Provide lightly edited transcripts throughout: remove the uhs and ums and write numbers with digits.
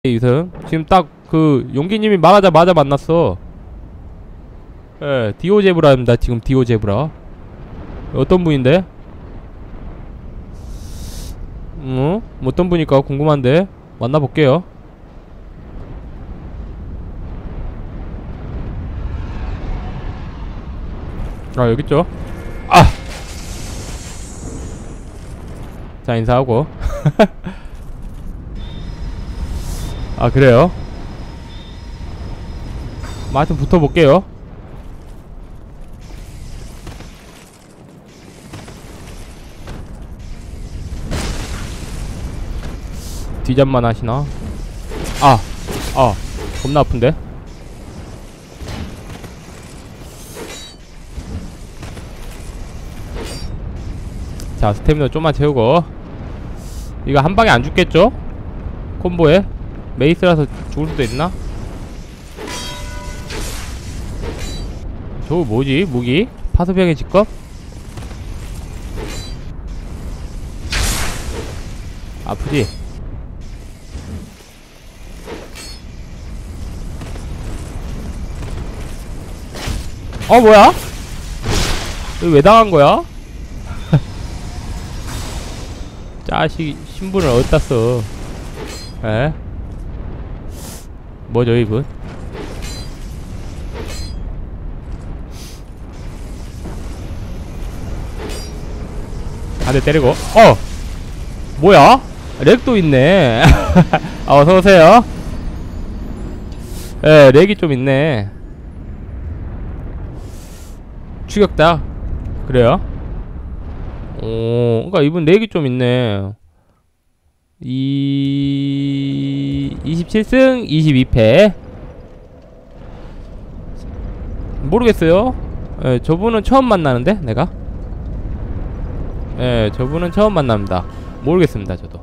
이승 지금 딱 그 용기님이 말하자마자 만났어. 예, 디오제브라입니다. 지금 디오제브라 어떤 분인데? 어떤 분일까 궁금한데 만나볼게요. 아, 여기 있죠. 아! 자, 인사하고. 아, 그래요? 뭐 하여튼 붙어볼게요. 뒤잡만 하시나? 겁나 아픈데? 자, 스태미너 좀만 채우고. 이거 한 방에 안 죽겠죠? 콤보에? 메이스라서 죽을 수도 있나? 저거 뭐지? 무기? 파수병의 직업? 아프지? 뭐야? 이거 왜 당한 거야? 자식 신분을 어디다 써? 에? 뭐죠 이분? 한 대 때리고. 뭐야? 렉도 있네. 어서오세요. 예, 렉이 좀 있네. 추격다. 그래요? 그니까 이분 렉이 좀 있네. 27승 22패. 모르겠어요. 예, 저분은 처음 만나는데 내가. 예, 저분은 처음 만납니다. 모르겠습니다 저도.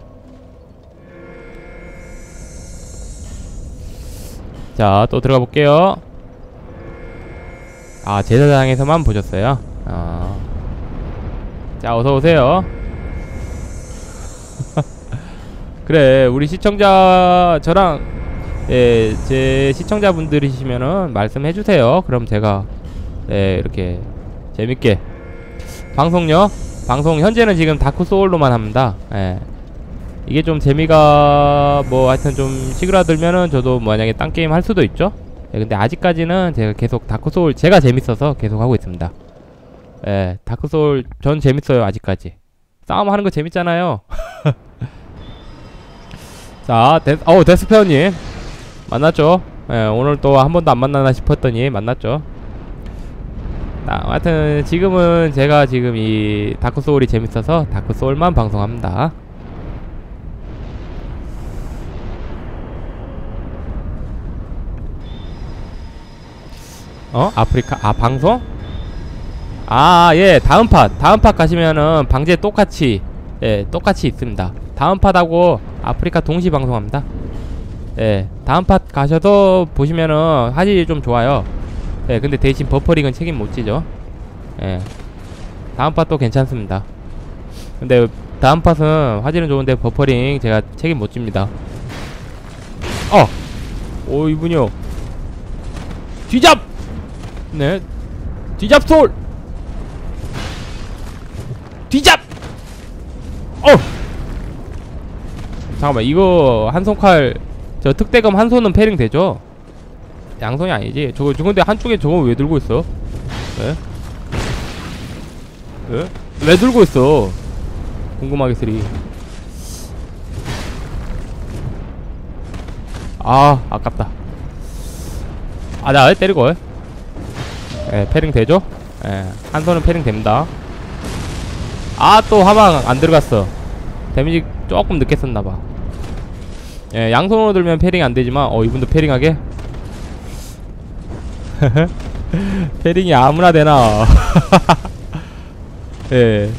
자, 또 들어가 볼게요. 아, 제사장에서만 보셨어요? 자, 어서오세요. 그래, 우리 시청자, 저랑, 예, 제 시청자분들이시면은 말씀해주세요. 그럼 제가, 예, 이렇게, 재밌게. 방송요? 방송, 현재는 지금 다크소울로만 합니다. 예. 이게 좀 재미가, 뭐, 하여튼 좀 시그라들면은 저도 만약에 딴 게임 할 수도 있죠? 예, 근데 아직까지는 제가 계속 다크소울, 제가 재밌어서 계속 하고 있습니다. 예, 다크소울, 전 재밌어요, 아직까지. 싸움 하는 거 재밌잖아요. 자, 데스페어님 만났죠? 예, 오늘 또 한 번도 안 만나나 싶었더니 만났죠. 하여튼 지금은 제가 지금 이 다크소울이 재밌어서 다크소울만 방송합니다. 아프리카, 방송? 예, 다음 팟 가시면은 방제 똑같이, 예, 똑같이 있습니다. 다음 팟하고 아프리카 동시 방송합니다. 예, 다음 팟 가셔도 보시면은 화질이 좀 좋아요. 예, 근데 대신 버퍼링은 책임 못 지죠. 예, 다음 팟도 괜찮습니다. 근데 다음 팟은 화질은 좋은데 버퍼링 제가 책임 못 집니다. 이분이요. 뒤잡! 네, 뒤잡솔! 뒤잡! 잠깐만, 이거 한 손칼, 저 특대검 한 손은 패링 되죠? 양손이 아니지. 저거 근데 한쪽에 저거 왜 들고 있어? 왜? 왜? 왜 들고 있어? 궁금하게 쓰리. 아깝다. 나 왜 때리고? 예, 패링 되죠? 예, 한 손은 패링 됩니다. 또 화방 안 들어갔어. 데미지 조금 늦게 썼나봐. 예, 양손으로 들면 패링 안 되지만, 이분도 패링하게? 패링이 아무나 되나. 예.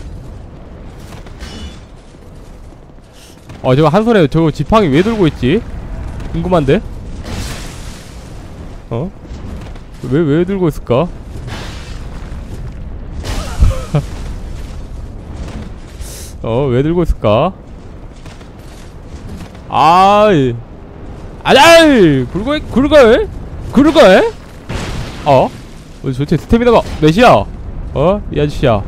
저거 한 손에 저거 지팡이 왜 들고 있지? 궁금한데? 왜 들고 있을까? 왜 들고 있을까? 아잘 굴걸 도대체 스태미나가 몇이야? 이 아저씨야.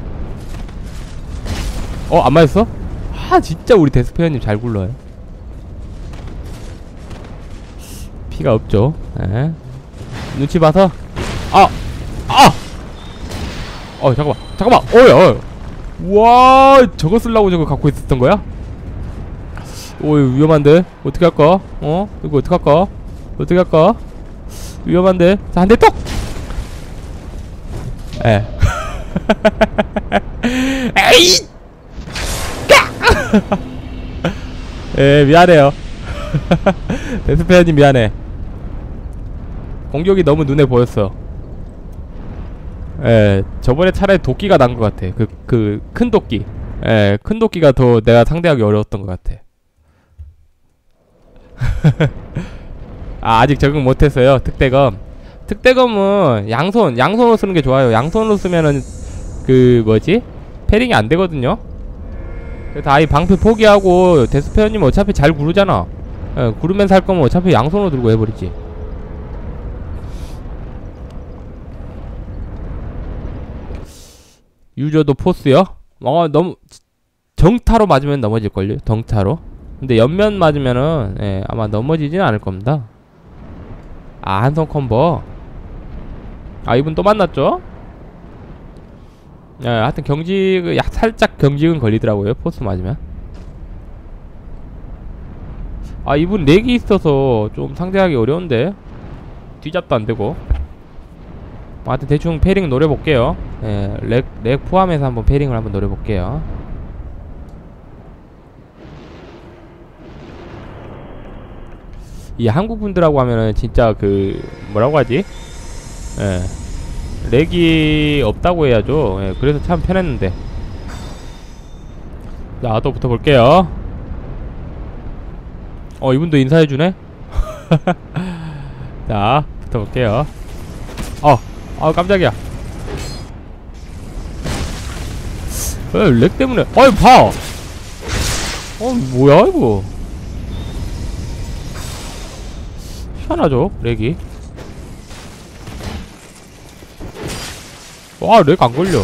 안 맞았어? 진짜 우리 데스페어님 잘 굴러요. 피가 없죠. 에? 눈치 봐서. 잠깐만. 어이. 와, 저거 쓰려고 저거 갖고 있었던 거야? 위험한데? 어떻게 할까? 이거 어떻게 할까? 위험한데? 자, 한 대 톡! 에이! 미안해요. 데스페어님 미안해. 공격이 너무 눈에 보였어. 저번에 차라리 도끼가 난 것 같아. 그 큰 도끼. 큰 도끼가 더 내가 상대하기 어려웠던 것 같아. 아직 적응 못했어요. 특대검은 양손으로 쓰는 게 좋아요. 양손으로 쓰면은 패링이 안 되거든요. 그래서 아예 방패 포기하고 데스페어님 어차피 잘 구르잖아. 구르면서 할 거면 어차피 양손으로 들고 해버리지. 유저도 포스요? 너무 정타로 맞으면 넘어질걸요? 덩타로. 근데 옆면 맞으면은 아마 넘어지진 않을 겁니다. 한손 콤보. 이분 또 만났죠? 하여튼 살짝 경직은 걸리더라고요. 포스 맞으면. 이분 렉이 있어서 좀 상대하기 어려운데. 뒤잡도 안되고. 하여튼 대충 패링 노려볼게요. 렉 포함해서 한번 패링을 한번 노려볼게요. 이 한국분들하고 하면은 진짜 뭐라고 하지? 렉이 없다고 해야죠. 그래서 참 편했는데. 자, 또 붙어볼게요. 이분도 인사해주네? 자, 붙어볼게요. 깜짝이야. 렉 때문에. 봐! 뭐야, 이거. 희한하죠, 렉이. 렉 안 걸려.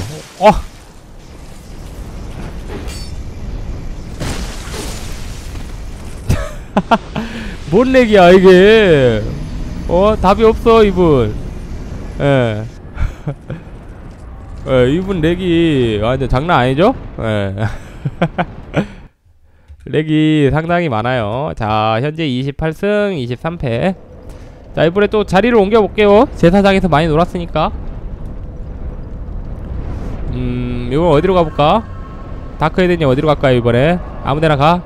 뭔 렉이야, 이게. 답이 없어, 이분. 이분 렉이 완전 장난 아니죠? 렉이 상당히 많아요. 자, 현재 28승 23패. 자, 이번에 또 자리를 옮겨볼게요. 제사장에서 많이 놀았으니까. 이번 어디로 가볼까? 다크헤드님 어디로 갈까요, 이번에? 아무데나 가.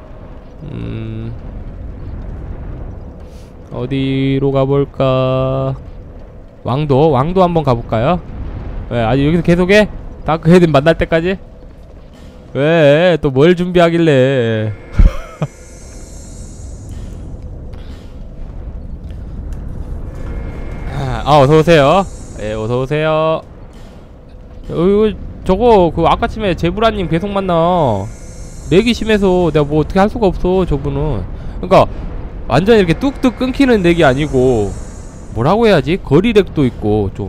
어디로 가볼까? 왕도 한번 가볼까요? 아직 여기서 계속해? 다크헤드 만날 때까지? 왜? 또 뭘 준비하길래? 어서오세요. 어서오세요. 저거 아까 침에 제브라님 계속 만나. 렉이 심해서 내가 뭐 어떻게 할 수가 없어, 저분은. 그러니까 완전 이렇게 뚝뚝 끊기는 렉이 아니고 뭐라고 해야지? 거리렉도 있고 좀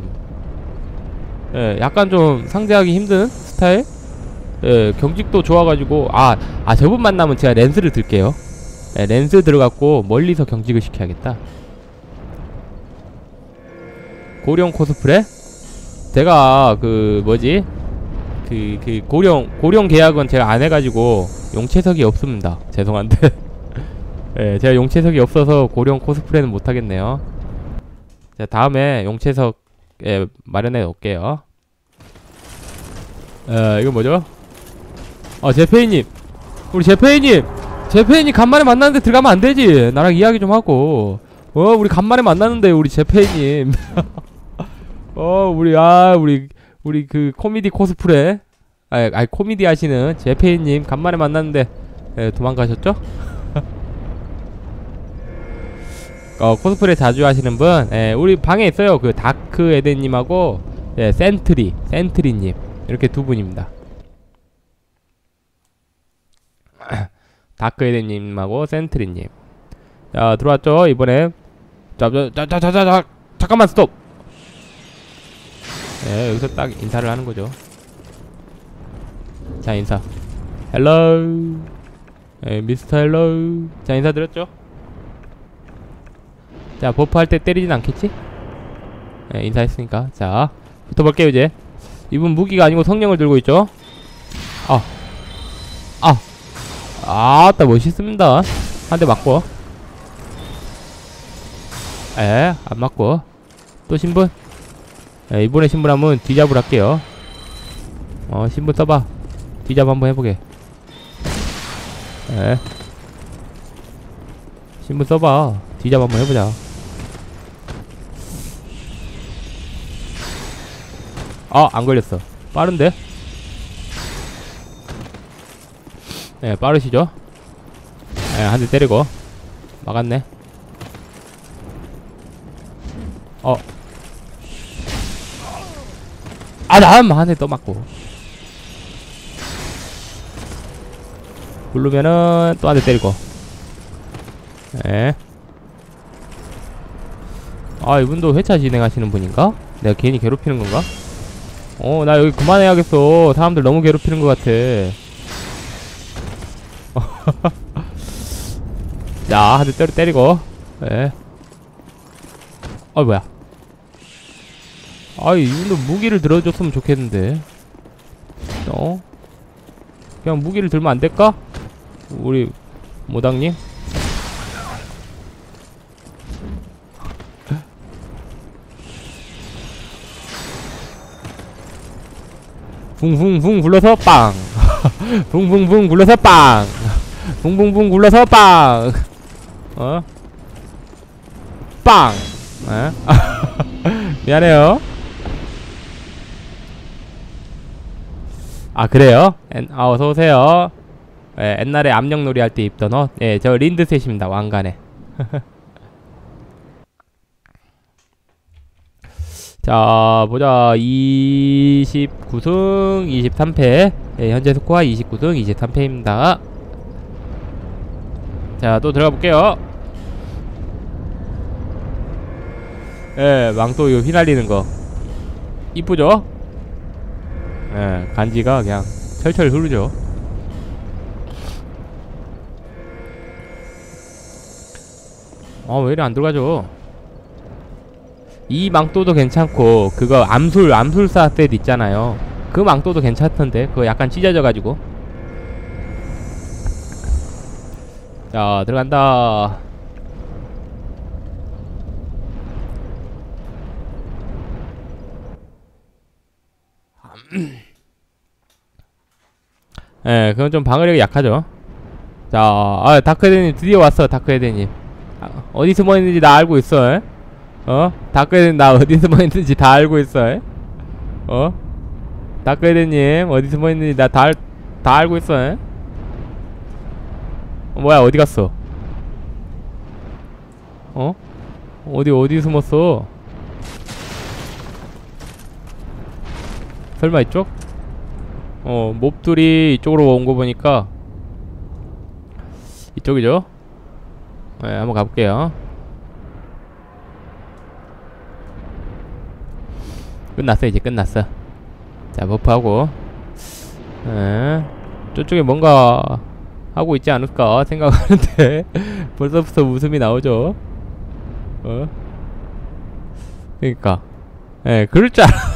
약간 좀 상대하기 힘든 스타일? 경직도 좋아가지고 저분 만나면 제가 렌즈를 들게요. 렌즈 들어갖고 멀리서 경직을 시켜야겠다. 고령 코스프레? 제가 고령 계약은 제가 안 해가지고 용채석이 없습니다. 죄송한데. 제가 용채석이 없어서 고령 코스프레는 못하겠네요. 자, 다음에 용채석 마련해 놓을게요. 이건 뭐죠? 제페이님, 우리 제페이님 간만에 만났는데 들어가면 안 되지. 나랑 이야기 좀 하고. 우리 간만에 만났는데 우리 제페이님. 우리 그 코미디 코스프레, 코미디 하시는 제페이님 간만에 만났는데 도망가셨죠? 코스프레 자주 하시는 분, 우리 방에 있어요. 그 다크 에덴님하고 센트리님 이렇게 두 분입니다. 다크 에덴님하고 센트리님. 자, 들어왔죠 이번에. 자, 잠깐만 스톱. 네, 여기서 딱 인사를 하는 거죠. 자, 인사. 헬로우. 네, 미스터 헬로우. 자, 인사드렸죠. 자, 버프 할 때 때리진 않겠지? 네, 인사했으니까. 자, 붙어볼게요 이제. 이분 무기가 아니고 성령을 들고 있죠. 아따 멋있습니다. 한 대 맞고. 안 맞고. 또 신분. 이번에 신분하면 뒤잡을 할게요. 신분 써봐. 뒤잡 한번 해보게. 신분 써봐. 뒤잡 한번 해보자. 안 걸렸어. 빠른데? 네, 빠르시죠? 한 대 때리고. 막았네. 나 한 대 또 맞고. 부르면은 또 한 대 때리고. 이분도 회차 진행하시는 분인가? 내가 괜히 괴롭히는 건가? 나 여기 그만해야겠어. 사람들 너무 괴롭히는 것 같아. 자, 한 대 때리고. 뭐야. 이분도 무기를 들어줬으면 좋겠는데. 그냥 무기를 들면 안 될까? 우리 모당님? 붕붕붕 굴러서 빵. 붕붕붕 굴러서 빵. 붕붕붕 굴러서 빵. 빵. 미안해요. 그래요? 어서오세요. 옛날에 암령놀이 할 때 입던 옷. 저 린드셋입니다. 왕관에. 자, 보자. 29승 23패. 현재 스코어 29승 23패입니다. 자, 또 들어가 볼게요. 망토 이거 휘날리는 거 이쁘죠? 간지가 그냥 철철 흐르죠. 왜 이리 안 들어가죠? 이 망토도 괜찮고, 그거 암술사 셋 있잖아요. 그 망토도 괜찮던데. 그거 약간 찢어져가지고. 자, 들어간다. 그건 좀 방어력이 약하죠. 자, 다크헤드님 드디어 왔어. 다크헤드님 어디 숨어있는지 나 알고 있어. 다크헤드님 나 어디 숨어있는지 다 알고 있어. 다크헤드님 어디 숨어있는지 나 다 알고 있어. 뭐야, 어디 갔어? 어디 숨었어? 설마 이쪽? 몹들이 이쪽으로 온 거 보니까 이쪽이죠? 한번 가볼게요. 끝났어. 이제 끝났어. 자, 버프하고 저쪽에 뭔가 하고 있지 않을까 생각하는데 벌써부터 웃음이 나오죠. 그러니까 그럴 줄 알아.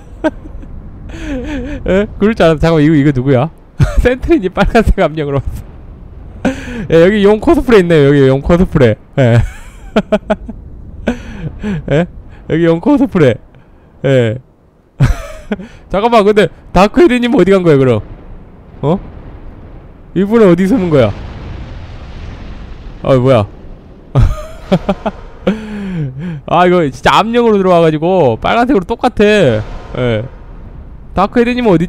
그럴 줄 알았어. 잠깐만, 이거 누구야? 센트린이 빨간색 압력으로 왔어. 여기 용 코스프레 있네요. 여기 용 코스프레. 여기 용 코스프레. 잠깐만, 근데 다크헤드님 어디 간 거야 그럼? 이분은 어디 숨은 거야? 뭐야? 이거 진짜 압력으로 들어와가지고 빨간색으로 똑같아. 다크헤드님은 어디?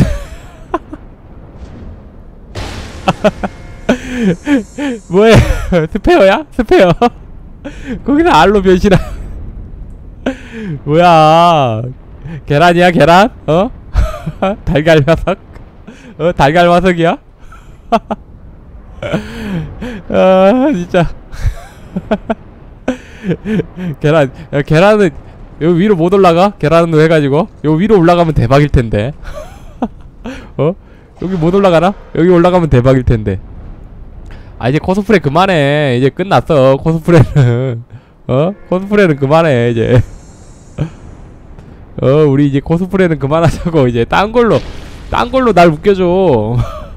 뭐해? 스페어야? 스페어? 거기서 알로 변신하. 뭐야? 계란이야 계란? 달걀 화석? 달걀 화석이야? 진짜 계란, 야, 계란은 여기 위로 못 올라가? 계란으로 해가지고 요 위로 올라가면 대박일 텐데. 어? 여기 못 올라가나? 여기 올라가면 대박일 텐데. 아, 이제 코스프레 그만해. 이제 끝났어 코스프레는. 어? 코스프레는 그만해 이제. 우리 이제 코스프레는 그만하자고. 이제 딴 걸로 날 웃겨줘.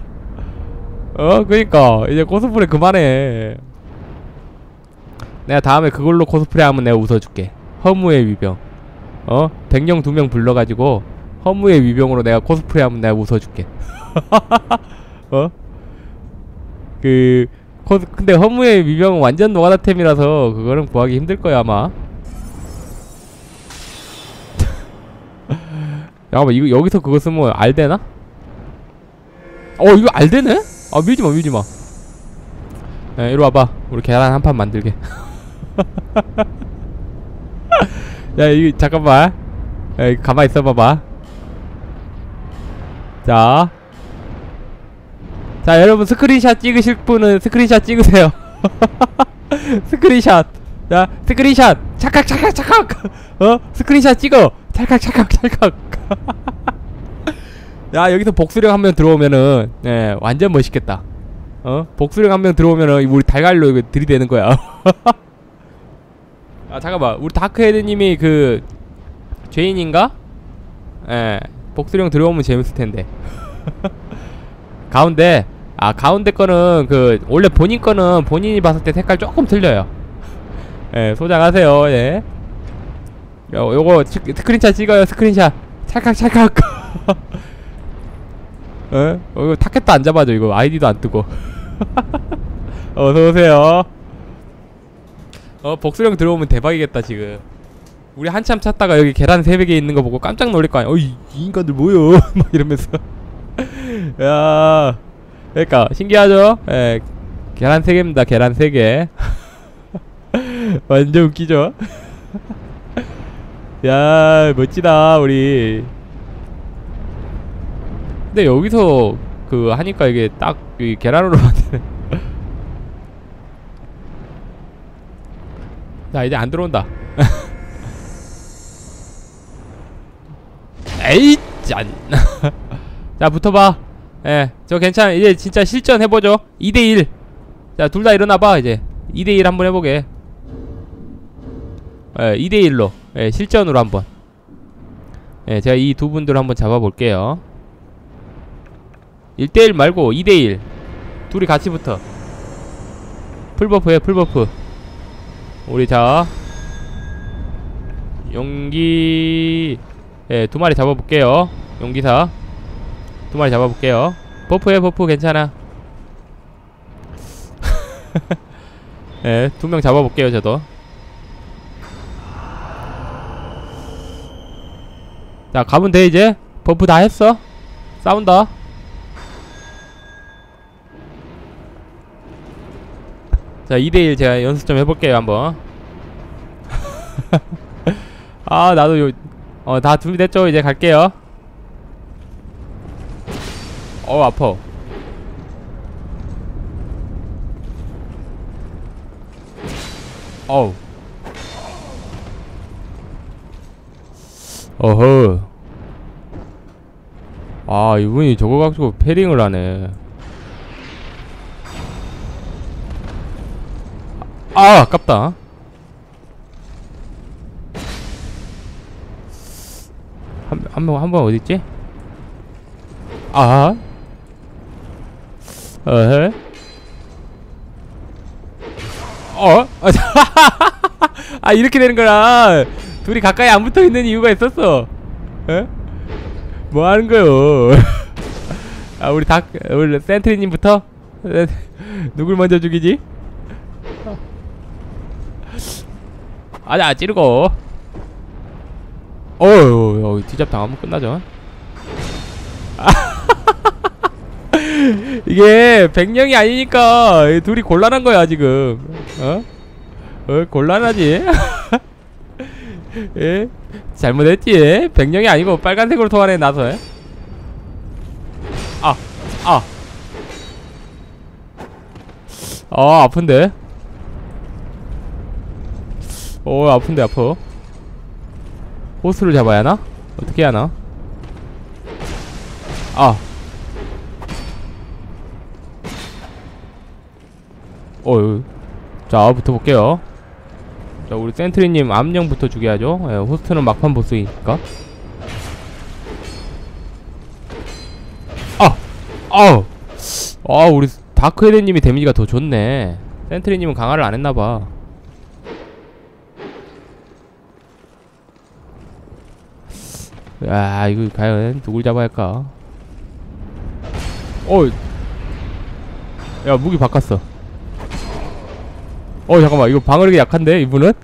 그니까 이제 코스프레 그만해. 내가 다음에 그걸로 코스프레 하면 내가 웃어줄게. 허무의 위병. 백령 2명 불러가지고 허무의 위병으로 내가 코스프레 하면 내가 웃어줄게. 근데 허무의 위병은 완전 노가다템이라서 그거는 구하기 힘들거야 아마. 잠깐만, 이거 여기서 그거 쓰면 알되나? 이거 알되네? 아, 밀지마. 이리 와봐. 우리 계란 한 판 만들게. 야, 이거 잠깐만. 이거 가만히 있어봐봐. 자, 여러분 스크린샷 찍으실 분은 스크린샷 찍으세요. 스크린샷. 자, 스크린샷. 찰칵. 스크린샷 찍어. 찰칵. 야, 여기서 복수령 한 명 들어오면은 완전 멋있겠다. 복수령 한 명 들어오면은 우리 달걀로 이거 들이대는 거야. 아, 잠깐만. 우리 다크헤드님이 그 죄인인가? 복수령 들어오면 재밌을 텐데. 가운데 거는 그 원래 본인 거는 본인이 봤을 때 색깔 조금 틀려요. 소장하세요. 예. 요거 스크린샷 찍어요. 스크린샷. 찰칵. 이거 타켓도 안 잡아줘. 이거 아이디도 안 뜨고. 어서오세요. 복수령 들어오면 대박이겠다 지금. 우리 한참 찾다가 여기 계란 3개 있는 거 보고 깜짝 놀랄 거 아니야. 이 인간들 뭐여. 막 이러면서. 야, 그러니까 신기하죠? 계란 3개입니다. 계란 3개. 완전 웃기죠? 야, 멋지다 우리. 근데 여기서 그 하니까 이게 딱 이 계란으로 만드네. 자, 이제 안 들어온다. 에이 짠. 자, 붙어봐. 저 괜찮아. 이제 진짜 실전 해보죠. 2대1. 자, 둘 다 일어나봐. 이제 2대1 한번 해보게. 2대1로 실전으로 한번. 제가 이 두 분들 한번 잡아볼게요. 1대1 말고 2대1. 둘이 같이 붙어. 풀버프해, 풀버프. 우리 자 용기 2마리 잡아볼게요. 용기사 2마리 잡아볼게요. 버프해, 버프 괜찮아. 2명 잡아볼게요. 저도. 자, 가면 돼 이제. 버프 다 했어. 싸운다. 자, 2대1 제가 연습 좀 해볼게요 한번. 아, 나도 다 준비됐죠? 이제 갈게요. 아파. 어허. 아, 이분이 저거 가지고 패링을 하네. 아깝다. 한 번 어딨지? 이렇게 되는 거라. 둘이 가까이 안 붙어 있는 이유가 있었어. 뭐 하는 거요? 우리 센트리님부터? 누굴 먼저 죽이지? 찌르고. 뒤잡 당하면 끝나죠. 이게 백령이 아니니까 둘이 곤란한 거야 지금. 곤란하지. 예? 잘못했지. 백령이 아니고 빨간색으로 통하네 나서. 아픈데. 아픈데 아파. 호스를 잡아야 하나? 어떻게 하나? 아. 자, 붙어볼게요. 자, 우리 센트리님 암령부터 죽여야죠. 예, 호스트는 막판 보스이니까. 우리 다크헤드님이 데미지가 더 좋네. 센트리님은 강화를 안 했나봐. 야, 이거 과연 누굴 잡아야 할까? 야, 무기 바꿨어. 잠깐만, 이거 방어력이 약한데, 이분은?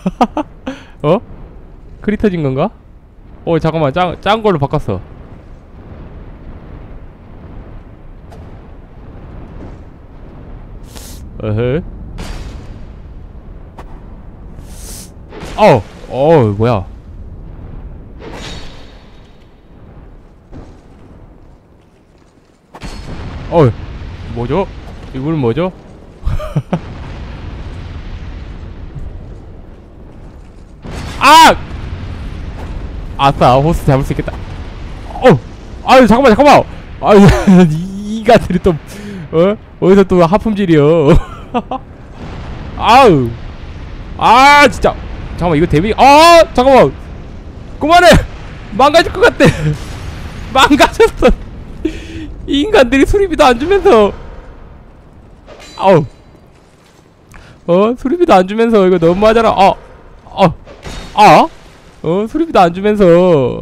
크리터진 건가? 잠깐만, 짠 걸로 바꿨어. 뭐야. 뭐죠? 이분은 뭐죠? 아싸, 호스 잡을 수 있겠다. 잠깐만. 이 인간들이 또, 어디서 또 하품질이요. 진짜. 잠깐만, 이거 데미지, 잠깐만. 그만해! 망가질 것 같아. 망가졌어. 이 인간들이 수리비도 안 주면서. 수리비도 안 주면서 이거 너무하잖아. 수리비도 안 주면서.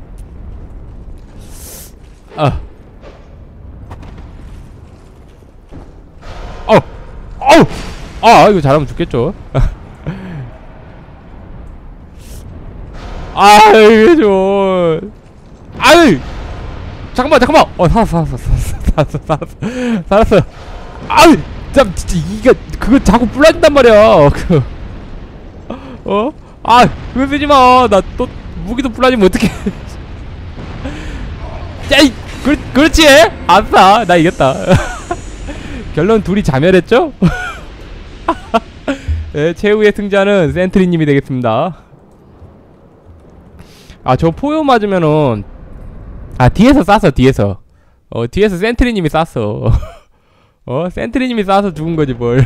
이거 잘하면 죽겠죠. 이게 좀. 잠깐만. 살았어. 진짜 이가 그거 자꾸 불러진단 말이야. 그거 쓰지마. 나 또 무기도 불러지면 어떡해. 그렇지. 아싸, 나 이겼다. 결론 둘이 자멸했죠? 네, 최후의 승자는 센트리님이 되겠습니다. 저 포효 맞으면은 뒤에서 쐈어. 뒤에서 센트리님이 쐈어. 센트리님이 쏴서 죽은거지 뭘.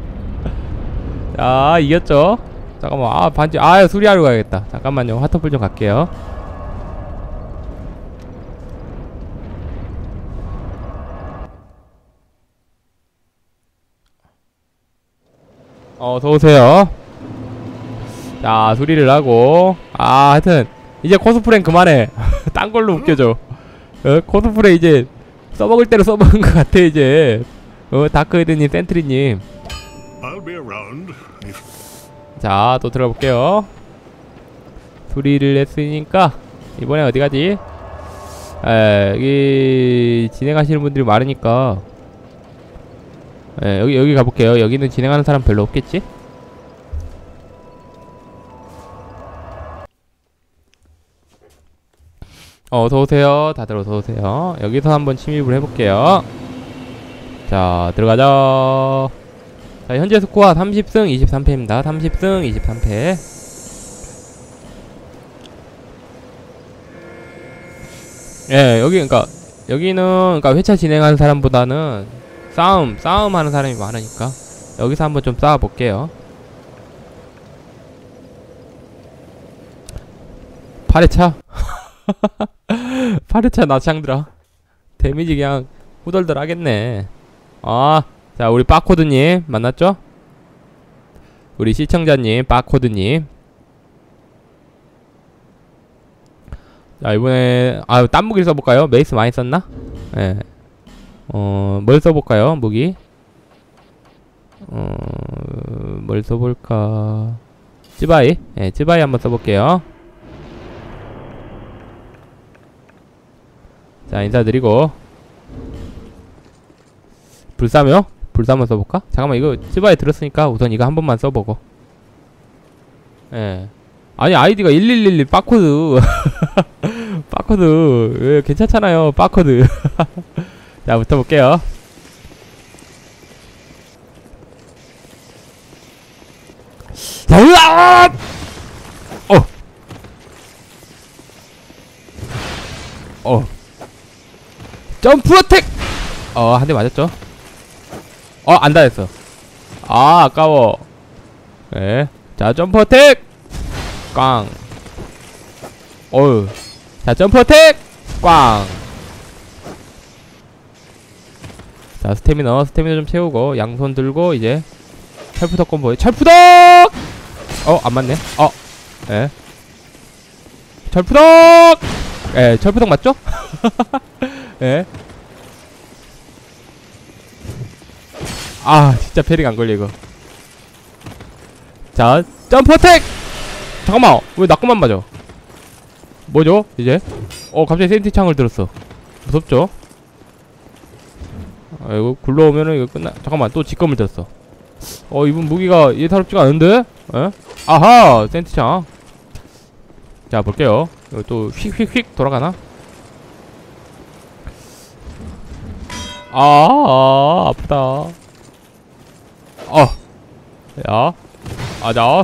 자, 이겼죠? 잠깐만, 반지, 수리하러 가야겠다. 잠깐만요, 화터풀 좀 갈게요. 어서오세요. 자, 수리를 하고. 하여튼 이제 코스프레는 그만해. 딴걸로 웃겨줘. 코스프레 이제 써먹을 대로 써먹은 것 같아 이제. 다크헤드님, 센트리님. 자, 또 들어볼게요. 수리를 했으니까 이번에 어디가지? 여기 진행하시는 분들이 많으니까 여기 가볼게요. 여기는 진행하는 사람 별로 없겠지? 어서오세요. 다들 어서오세요. 여기서 한번 침입을 해볼게요. 자, 들어가자. 자, 현재 스코어 30승 23패입니다. 30승 23패. 여기는 회차 진행하는 사람보다는 싸움 하는 사람이 많으니까 여기서 한번 좀 싸워볼게요. 8회차? 8회차 나창들아. 데미지 그냥 후덜덜 하겠네. 자, 우리 빠코드님 만났죠? 우리 시청자님 빠코드님. 자, 이번에 딴 무기를 써볼까요? 메이스 많이 썼나? 뭘 써볼까요? 무기? 뭘 써볼까? 찌바이? 찌바이 한번 써볼게요. 자, 인사드리고. 불사며? 불사면 써볼까? 잠깐만, 이거 찌바이 들었으니까 우선 이거 한 번만 써보고. 아니, 아이디가 1111 빠코드. 빠코드. 괜찮잖아요, 빠코드. 자, 붙어볼게요. 자, 으아! 점프 어택! 한 대 맞았죠? 안 닿았어. 아까워. 예. 자, 점프 어택! 꽝. 자, 점프 어택! 꽝. 자, 스태미너 좀 채우고, 양손 들고, 이제, 철푸덕 콤보. 철푸덕! 안 맞네. 예. 철푸덕! 예, 철푸덕 맞죠? 예. 진짜 패링 안 걸려, 이거. 자, 점프 어택! 잠깐만, 왜 나꺼만 맞아? 뭐죠, 이제? 갑자기 센티 창을 들었어. 무섭죠? 이거 굴러오면은 이거 끝나. 잠깐만, 또 직검을 들었어. 이분 무기가 예사롭지가 않은데? 에? 아하! 센티 창. 자, 볼게요. 이거 또 휙휙휙 돌아가나? 아프다. 야. 나.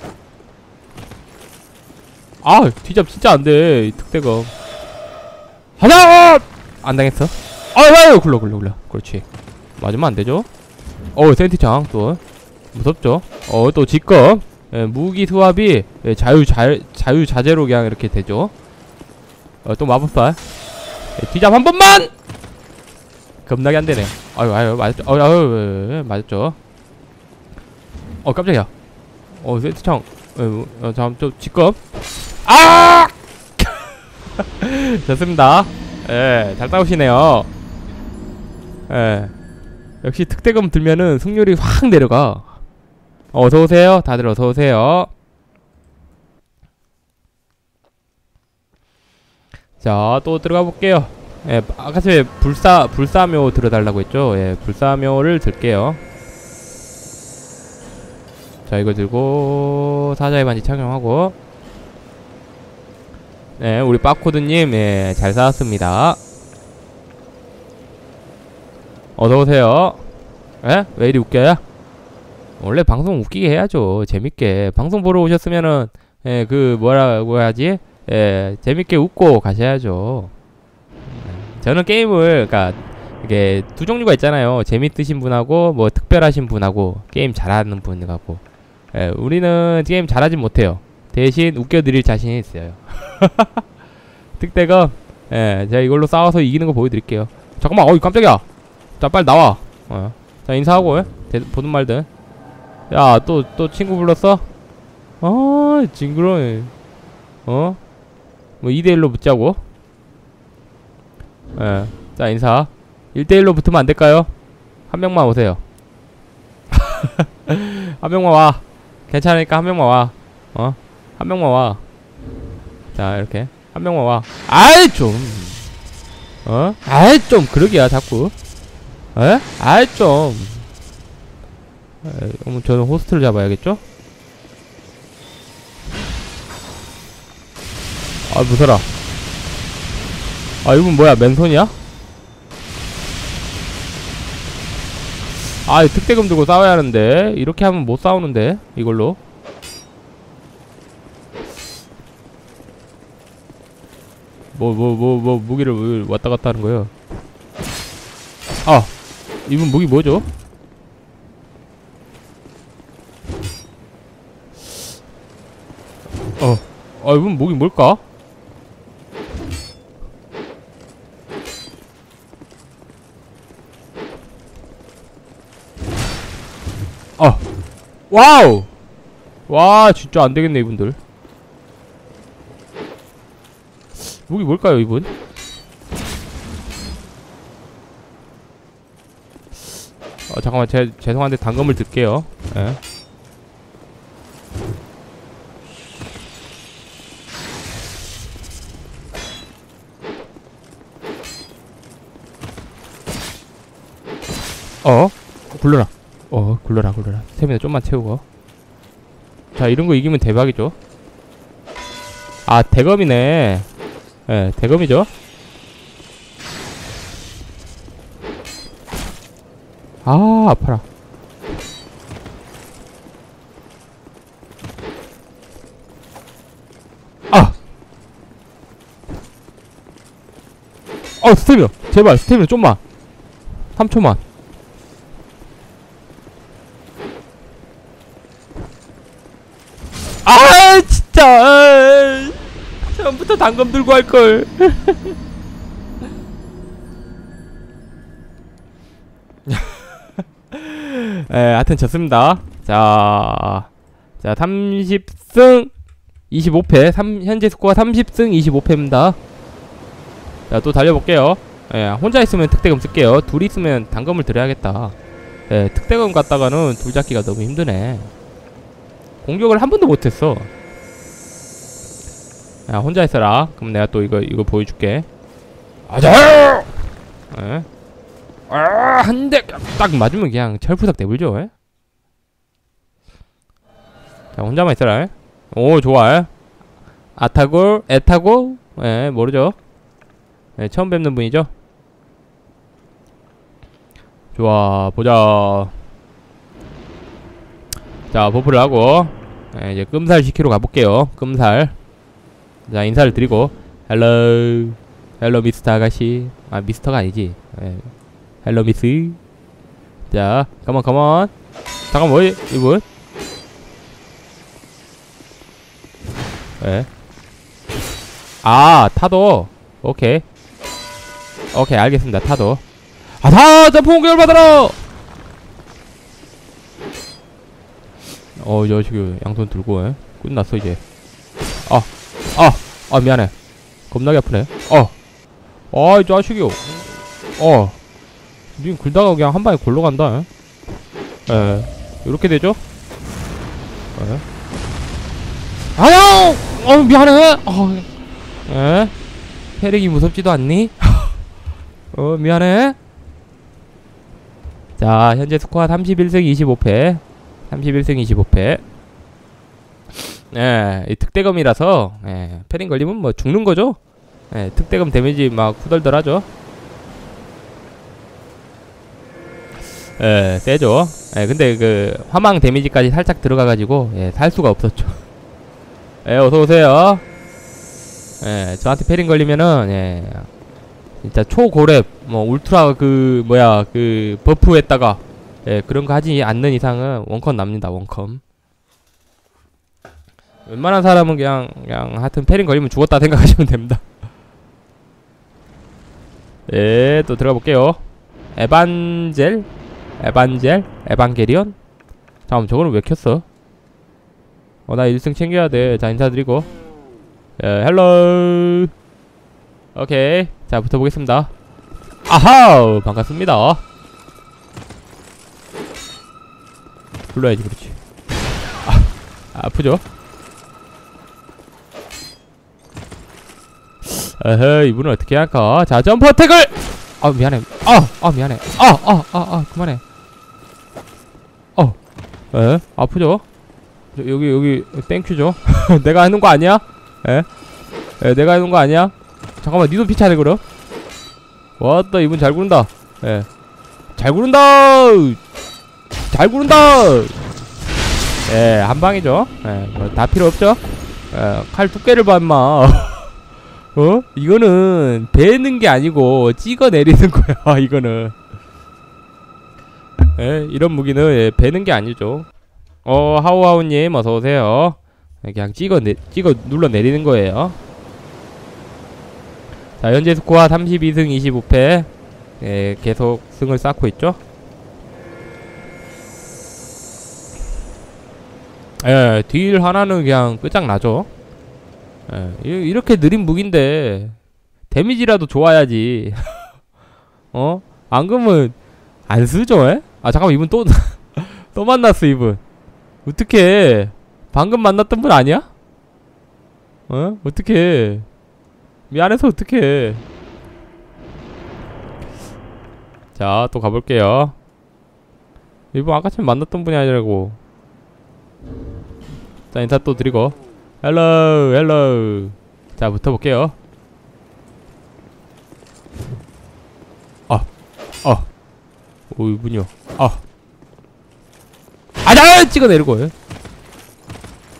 뒤잡 진짜 안 돼. 이 특대검. 하자! 안 당했어. 굴러. 그렇지. 맞으면 안 되죠? 센티창 또. 무섭죠? 또 직검. 예, 무기 수압이 자유자재로 그냥 이렇게 되죠. 또 마법살. 뒤잡 한 번만! 겁나게 안 되네. 맞았죠. 맞았죠. 깜짝이야. 센트창. 잠깐 좀 직검. 좋습니다. 예, 잘 싸우시네요. 예. 역시 특대검 들면은 승률이 확 내려가. 어서오세요. 다들 어서오세요. 자, 또 들어가 볼게요. 예, 아까 전에 불사묘 들어달라고 했죠. 예, 불사묘를 들게요. 자, 이거 들고 사자의 반지 착용하고. 네, 우리 빠코드님, 예, 잘 싸웠습니다. 어서오세요. 예? 왜 이리 웃겨요? 원래 방송 웃기게 해야죠. 재밌게. 방송 보러 오셨으면은, 예, 뭐라고 해야지? 예, 재밌게 웃고 가셔야죠. 저는 게임을, 그니까, 이게 두 종류가 있잖아요. 재밌으신 분하고, 뭐, 특별하신 분하고, 게임 잘하는 분하고. 예, 우리는 게임 잘하진 못해요. 대신 웃겨드릴 자신이 있어요. 특대가, 예, 제가 이걸로 싸워서 이기는 거 보여드릴게요. 잠깐만, 깜짝이야! 자, 빨리 나와. 자, 인사하고, 보든 말든. 야, 또 친구 불렀어? 징그러워. 뭐 2대1로 붙자고? 예. 자, 인사. 1대1로 붙으면 안 될까요? 한 명만 오세요. 한 명만 와. 괜찮으니까 한 명만 와. 한 명만 와. 자, 이렇게. 한 명만 와. 좀. 좀, 그러기야, 자꾸. 좀. 그럼 저는 호스트를 잡아야겠죠? 무서라. 이분 뭐야, 맨손이야? 특대금 들고 싸워야 하는데. 이렇게 하면 못 싸우는데, 이걸로. 무기를 왔다 갔다 하는 거예요. 이분 무기 뭐죠? 이분 무기 뭘까? 와우! 와, 진짜 안 되겠네, 이분들. 무기 뭘까요, 이분? 잠깐만, 죄송한데 단검을 들게요. 예. 굴러라. 굴러라. 스태미나 좀만 채우고. 자, 이런거 이기면 대박이죠. 대검이네. 예, 대검이죠. 아파라. 스태미너 제발 스태미너 좀만 3초만. 아 진짜 처음부터 단검 들고 할걸. 하여튼 졌습니다. 자 30승 25패 현재 스코어 30승 25패입니다. 자 또 달려볼게요. 혼자 있으면 특대금 쓸게요. 둘이 있으면 단검을 들어야겠다. 특대금 갔다가는 둘 잡기가 너무 힘드네. 공격을 한 번도 못했어. 야 혼자 있어라. 그럼 내가 또 이거 보여줄게. 아자! 한 대 딱 맞으면 그냥 철푸석 내불죠. 자 혼자만 있어라. 오 좋아. 아타골 에타골 모르죠. 처음 뵙는 분이죠. 좋아 보자. 자 버프를 하고 이제 끔살 시키러 가볼게요. 끔살. 자 인사를 드리고 헬로 미스터 아가씨. 아 미스터가 아니지. 헬로 미스. 자 컴온 잠깐 뭐지 이분. 아 타도 오케이 알겠습니다. 타도 다 점프 공격을 받아라. 이 자식이 양손 들고 끝났어 이제. 미안해. 겁나게 아프네. 이 자식이요. 니 굴다가 그냥 한 방에 골로 간다. 요렇게 되죠? 아유! 미안해! 혈액이 무섭지도 않니? 미안해. 자, 현재 스코어 31승 25패. 31승 25패. 이 특대검이라서, 패링 걸리면 뭐 죽는 거죠? 특대검 데미지 막 후덜덜 하죠? 세죠? 근데 그, 화망 데미지까지 살짝 들어가가지고, 살 수가 없었죠. 어서오세요. 저한테 패링 걸리면은, 진짜 초고렙, 뭐, 울트라 버프에다가, 그런 거 하지 않는 이상은 원컴 납니다, 원컴. 웬만한 사람은 그냥 하여튼 패링 걸리면 죽었다 생각하시면 됩니다. 또 들어가 볼게요. 에반게리온? 잠깐만, 저거는 왜 켰어? 나 1승 챙겨야 돼. 자, 인사드리고. 헬로. 오케이. 자, 붙어보겠습니다. 아하우! 반갑습니다. 불러야지, 그렇지. 아프죠? 이분은 어떻게 할까? 자, 점프 어택을! 미안해. 미안해. 그만해. 아프죠? 여기 땡큐죠? 내가 하는 거 아니야? 내가 하는 거 아니야? 잠깐만, 니도 피차네 그럼? 왔다, 이분 잘 구른다. 잘 구른다! 한 방이죠. 뭐 다 필요 없죠? 칼 두께를 봐, 임마. 이거는 베는 게 아니고 찍어 내리는 거야, 이거는. 이런 무기는 베는 게 아니죠. 하우하우님 어서오세요. 그냥 찍어 눌러 내리는 거예요. 자, 현재 스코어 32승 25패. 계속 승을 쌓고 있죠. 딜 하나는 그냥 끝장나죠. 이렇게 느린 무기인데 데미지라도 좋아야지. 안 그러면 안 쓰죠. 잠깐만, 이분 또 만났어. 이분 어떡해. 방금 만났던 분 아니야? 어떡해. 미안해서 어떡해. 자, 또 가볼게요. 이분 아까처럼 만났던 분이 아니라고. 자, 인사 또 드리고. 헬로. 자, 붙어볼게요. 이분이요. 찍어내리고.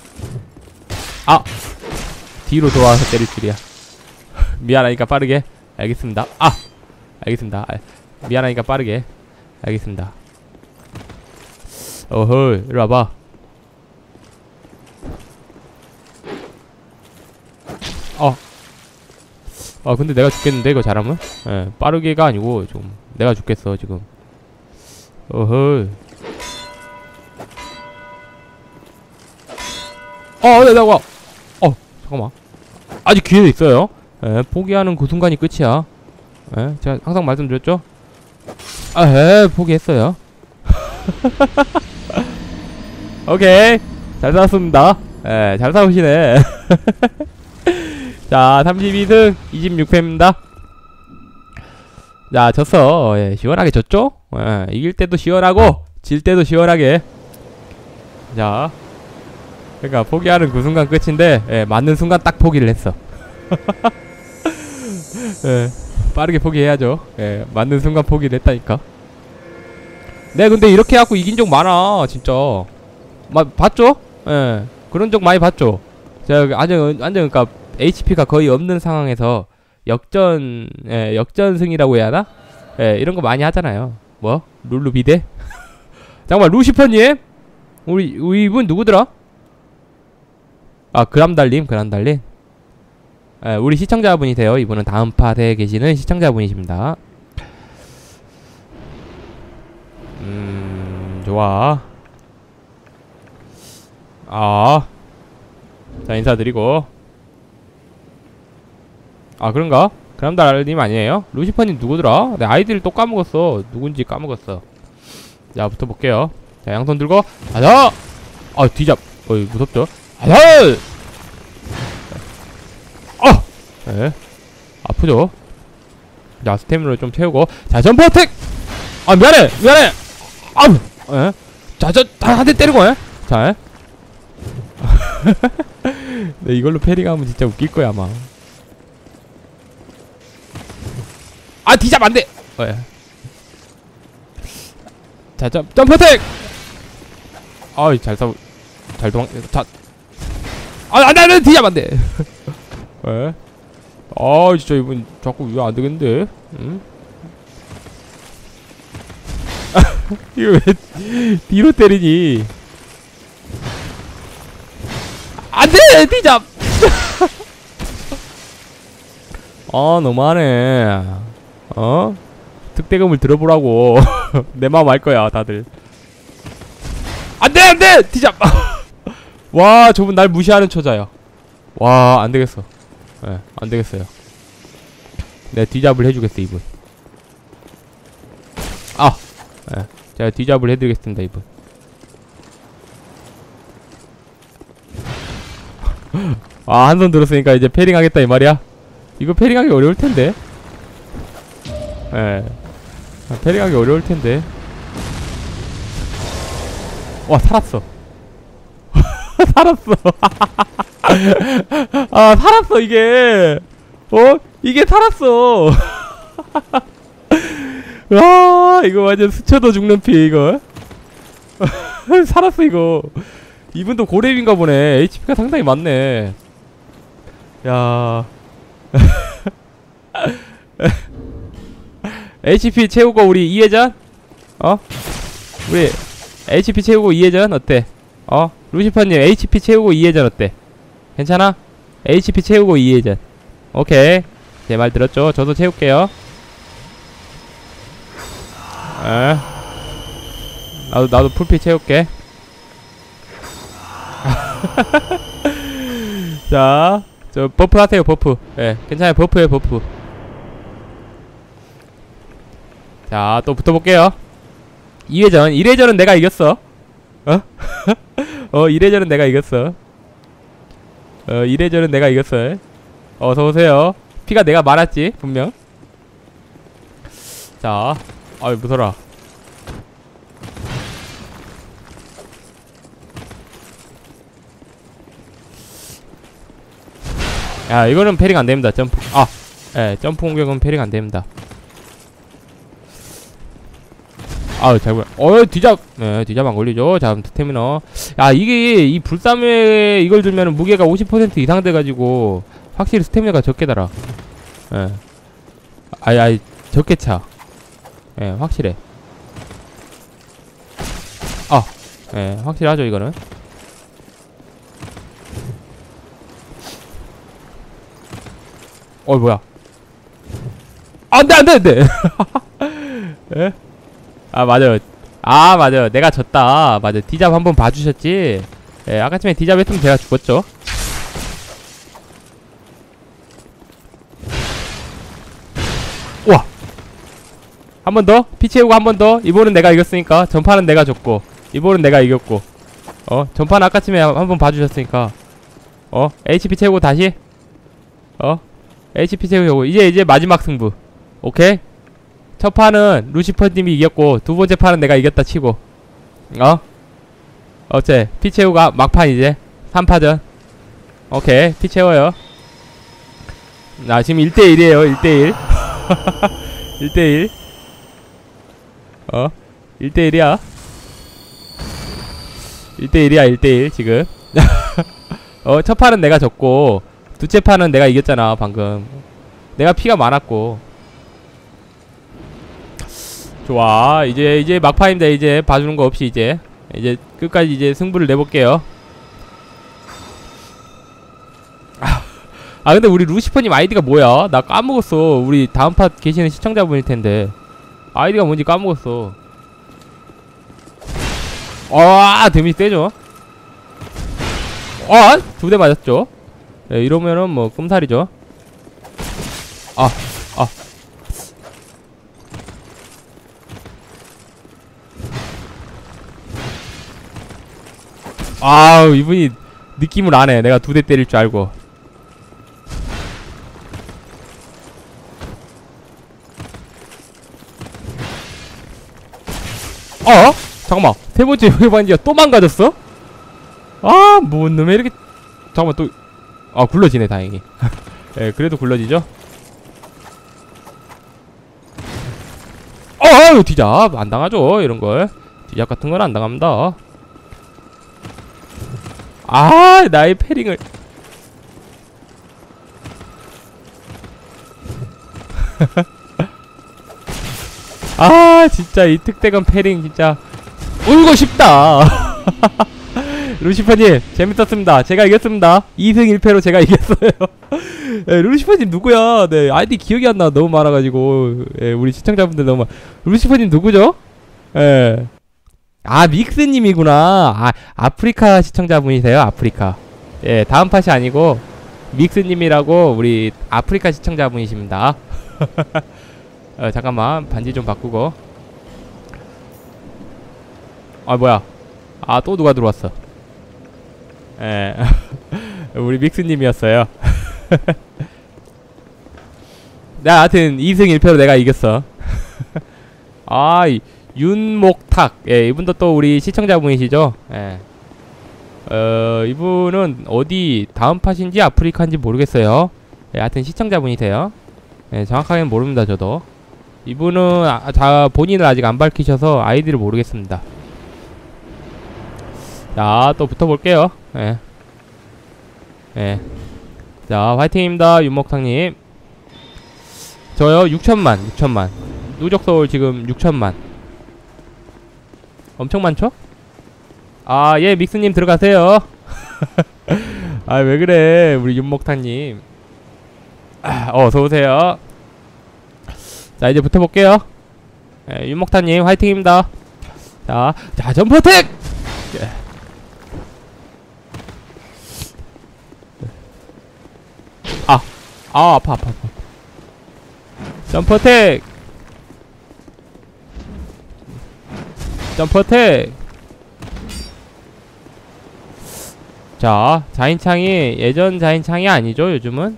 뒤로 돌아와서 때릴 줄이야. 미안하니까 빠르게. 알겠습니다. 알겠습니다. 미안하니까 빠르게. 알겠습니다. 어허, 이리 와봐. 근데 내가 죽겠는데, 이거 잘하면? 예, 빠르게가 아니고, 좀, 내가 죽겠어, 지금. 어허. 내가, 잠깐만. 아직 기회도 있어요. 예, 포기하는 그 순간이 끝이야. 예, 제가 항상 말씀드렸죠? 포기했어요. 오케이. 잘 싸웠습니다. 예, 잘 싸우시네. 자, 32승 26패입니다. 자, 졌어. 예, 시원하게 졌죠? 예, 이길 때도 시원하고, 질 때도 시원하게. 자, 그러니까 포기하는 그 순간 끝인데, 예, 맞는 순간 딱 포기를 했어. 예, 빠르게 포기해야죠. 예, 맞는 순간 포기를 했다니까. 네, 근데 이렇게 해갖고 이긴 적 많아, 진짜. 봤죠? 예, 그런 적 많이 봤죠? 제가 완전 그니까, HP가 거의 없는 상황에서 역전승이라고 해야 하나? 예, 이런 거 많이 하잖아요. 뭐? 룰루 비대? 잠깐만, 루시퍼님? 우리 이분 누구더라? 그람달님. 예, 우리 시청자분이세요. 이분은 다음 팟에 계시는 시청자분이십니다. 좋아. 자, 인사드리고. 그런가? 그람달님 아니에요? 루시퍼님 누구더라? 내 아이디를 또 까먹었어. 누군지 까먹었어. 자, 붙어볼게요. 자, 양손 들고 가자! 뒤잡. 무섭죠? 가자! 네. 아프죠? 자, 스태미너를 좀 채우고. 자, 점프 어택! 미안해! 예. 자, 한 대 때리고, 예? 자, 네, 이걸로 패링하면 진짜 웃길거야, 아마. 디잡 안돼! 예. 자, 점프 어택! 잘 도망, 자. 안돼! 디잡 안돼! 예. 진짜 이분 자꾸 왜 안되겠는데? 응? 이거 왜 뒤로 때리니? 안돼! 디잡! 너무하네. 득대금을 들어보라고. 내 마음 알거야 다들. 안돼! 디잡! 와, 저분 날 무시하는 처자야. 와, 안되겠어. 예, 안되겠어요. 내가 뒤잡을 해주겠어, 이분. 예, 제가 뒤잡을 해드리겠습니다, 이분. 한손 들었으니까 이제 패링하겠다 이 말이야. 이거 패링하기 어려울텐데. 예, 패링하기 어려울텐데. 와, 살았어. 살았어. 살았어, 이게. 이게 살았어. 와, 이거 완전 스쳐도 죽는 피, 이거. 살았어, 이거. 이분도 고렙인가 보네. HP가 상당히 많네. 야. HP 채우고 우리 2회전? 우리 HP 채우고 2회전 어때? 루시퍼님 HP 채우고 2회전 어때? 괜찮아? HP 채우고 2회전. 오케이. 제 말 들었죠? 저도 채울게요. 나도 풀피 채울게. 자, 저 버프 하세요, 버프. 예, 괜찮아요, 버프에 버프. 자, 또 붙어볼게요. 2회전. 1회전은 내가 이겼어. 1회전은 내가 이겼어. 1회전은 내가 이겼어. 어서오세요. 피가 내가 많았지, 분명. 자, 무서라. 야, 이거는 패링 안됩니다. 점프. 예, 점프 공격은 패링 안됩니다. 잘 보여. 뒤잡. 네, 뒤잡 안 걸리죠. 자, 스태미너. 야, 이게, 이 불사무에 이걸 들면은 무게가 50% 이상 돼가지고, 확실히 스태미너가 적게 달아. 예. 아이 적게 차. 예, 확실해. 예, 확실하죠 이거는. 뭐야. 안돼 안돼 안돼. 예? 맞아요. 맞아요. 내가 졌다. 맞아. 디잡 한번 봐주셨지. 예, 아까쯤에 디잡 했으면 제가 죽었죠. 우와. 한 번 더. 피 채우고 한 번 더. 이번은 내가 이겼으니까. 전판은 내가 졌고 이번은 내가 이겼고. 전판 아까쯤에 한번 봐주셨으니까. HP 채우고 다시. HP 채우고 이제 마지막 승부. 오케이. 첫 판은 루시퍼님이 이겼고 두 번째 판은 내가 이겼다 치고. 어째 피 채우가 막판 이제 3파전. 오케이. 피 채워요. 나 지금 1대1이에요 1대1. 1대1. 1대1이야 1대1이야 1대1 지금. 첫 판은 내가 졌고 두째 판은 내가 이겼잖아 방금. 내가 피가 많았고. 좋아. 이제 막판입니다. 이제 봐주는 거 없이 이제 끝까지 이제 승부를 내볼게요. 근데 우리 루시퍼님 아이디가 뭐야? 나 까먹었어. 우리 다음 팟 계시는 시청자분일 텐데 아이디가 뭔지 까먹었어. 데미지 세죠? 두 대 맞았죠? 네, 이러면은 뭐 끔살이죠. 이분이 느낌을 아네. 내가 두 대 때릴 줄 알고. 잠깐만. 세 번째 회반지가 또 망가졌어? 뭔 놈에 이렇게. 잠깐만 또. 굴러지네 다행히. 예, 그래도 굴러지죠? 디잡 안 당하죠 이런걸. 디잡 같은 건 안 당합니다. 나의 패링을. 진짜 이 특대건 패링 진짜 울고 싶다. 루시퍼님 재밌었습니다. 제가 이겼습니다. 2승 1패로 제가 이겼어요. 네, 루시퍼님 누구야? 네, 아이디 기억이 안 나. 너무 많아가지고. 우리 시청자분들 너무 루시퍼님 누구죠? 믹스님이구나. 아프리카 시청자분이세요. 아프리카. 다음 팟이 아니고 믹스님이라고 우리 아프리카 시청자분이십니다. 잠깐만 반지 좀 바꾸고. 뭐야. 또 누가 들어왔어. 우리 믹스님이었어요. 하여튼 2승 1패로 내가 이겼어. 윤목탁. 이분도 또 우리 시청자분이시죠. 이분은 어디 다음 팟인지 아프리카인지 모르겠어요. 하여튼 시청자분이세요. 정확하게는 모릅니다 저도. 이분은 본인을 아직 안 밝히셔서 아이디를 모르겠습니다. 자, 또 붙어볼게요. 자, 화이팅입니다 윤목탁님. 저요 6천만 누적서울 지금 6천만. 엄청 많죠? 예, 믹스님 들어가세요. 왜 그래 우리 윤목탁님. 어서오세요. 자, 이제 붙어볼게요. 윤목탁님 화이팅입니다. 자 점프어택! 아파. 점프어택! 점프어택! 자, 자인창이 예전 자인창이 아니죠 요즘은.